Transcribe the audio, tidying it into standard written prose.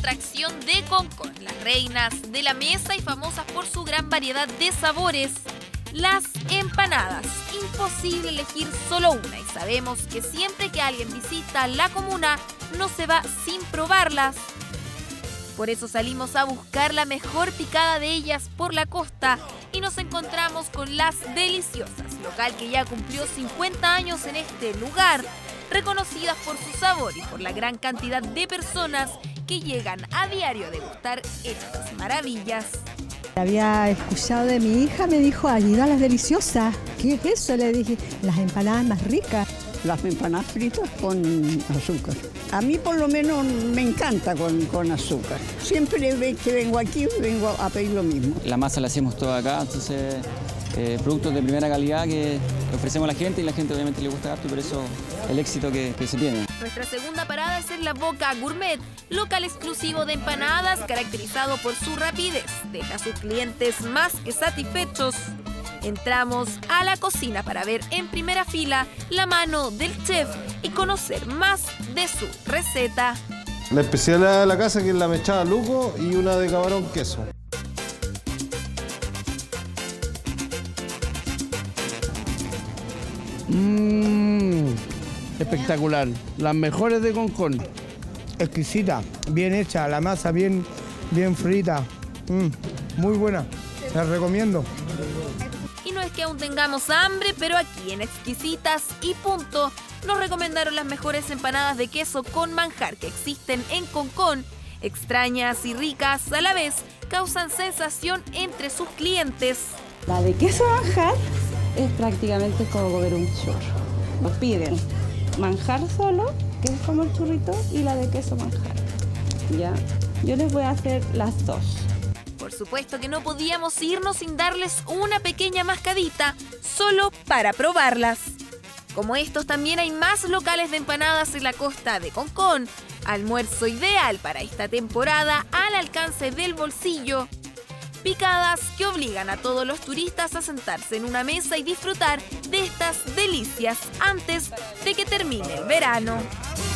atracción de Concón, las reinas de la mesa y famosas por su gran variedad de sabores, las empanadas. Imposible elegir solo una y sabemos que siempre que alguien visita la comuna no se va sin probarlas. Por eso salimos a buscar la mejor picada de ellas por la costa y nos encontramos con Las Deliciosas, local que ya cumplió 50 años en este lugar, reconocidas por su sabor y por la gran cantidad de personas que llegan a diario a degustar estas maravillas. Había escuchado de mi hija, me dijo, ayuda a Las Deliciosas. ¿Qué es eso? Le dije, las empanadas más ricas. Las empanadas fritas con azúcar. A mí por lo menos me encanta con azúcar. Siempre que vengo aquí, vengo a pedir lo mismo. La masa la hacemos toda acá, entonces productos de primera calidad que ofrecemos a la gente y la gente obviamente le gusta harto, por eso el éxito que se tiene. Nuestra segunda parada es en La Boca Gourmet, local exclusivo de empanadas caracterizado por su rapidez. Deja a sus clientes más que satisfechos. Entramos a la cocina para ver en primera fila la mano del chef y conocer más de su receta. La especialidad de la casa, que es la mechada luco y una de camarón queso. Espectacular, las mejores de Concón. Exquisita, bien hecha, la masa bien frita. Muy buena, la recomiendo. Y no es que aún tengamos hambre, pero aquí en Exquisitas y Punto nos recomendaron las mejores empanadas de queso con manjar que existen en Concón. Extrañas y ricas a la vez, causan sensación entre sus clientes. La de queso manjar es prácticamente como comer un churro. Nos piden manjar solo, que es como el churrito, y la de queso manjar. ¿Ya? Yo les voy a hacer las dos. Por supuesto que no podíamos irnos sin darles una pequeña mascadita, solo para probarlas. Como estos, también hay más locales de empanadas en la costa de Concón. Almuerzo ideal para esta temporada, al alcance del bolsillo. Picadas que obligan a todos los turistas a sentarse en una mesa y disfrutar de estas delicias antes de que termine el verano.